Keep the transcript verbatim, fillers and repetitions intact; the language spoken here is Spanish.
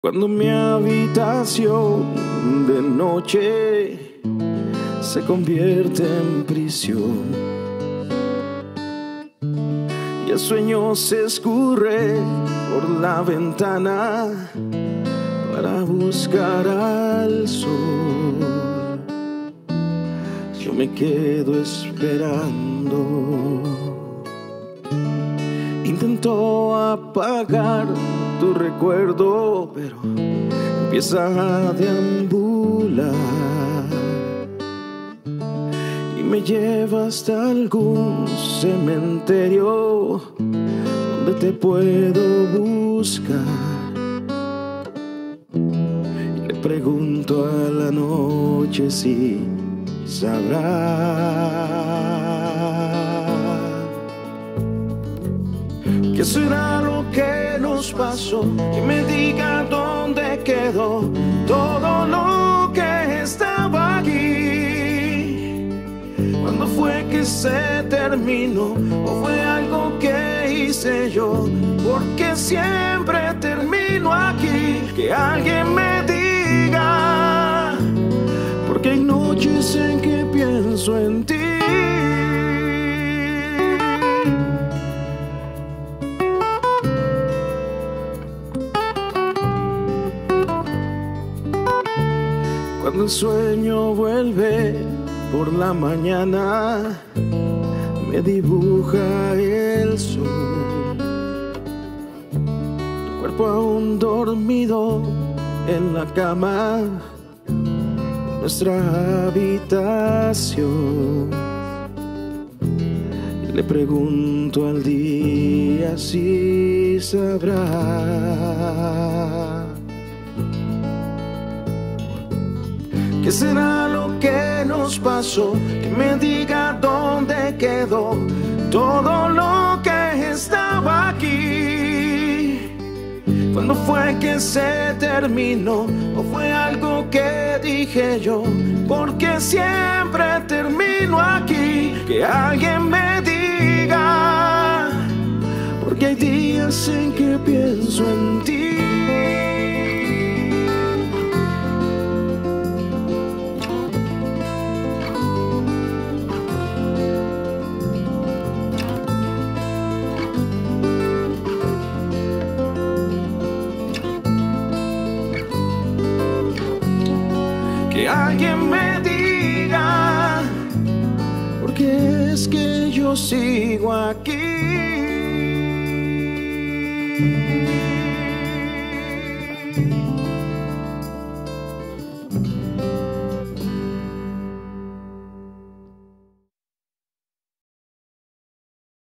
Cuando mi habitación de noche se convierte en prisión y el sueño se escurre por la ventana para buscar al sol, yo me quedo esperando. Intento apagar tu recuerdo, pero empieza a deambular y me lleva hasta algún cementerio donde te puedo buscar. Y le pregunto a la noche si sabrá ¿qué será lo que nos pasó? Que me diga dónde quedó todo lo que estaba aquí. ¿Cuándo fue que se terminó? ¿O fue algo que hice yo? Porque siempre termino aquí. Que alguien me diga, porque hay noches en que pienso en ti. Cuando el sueño vuelve por la mañana, me dibuja el sol, tu cuerpo aún dormido en la cama, nuestra habitación. Le pregunto al día si sabrá ¿qué será lo que nos pasó? Que me diga dónde quedó todo lo que estaba aquí. ¿Cuándo fue que se terminó? ¿O fue algo que dije yo? Porque siempre termino aquí. Que alguien me diga, porque hay días en que pienso en ti. Que alguien me diga, porque es que yo sigo aquí.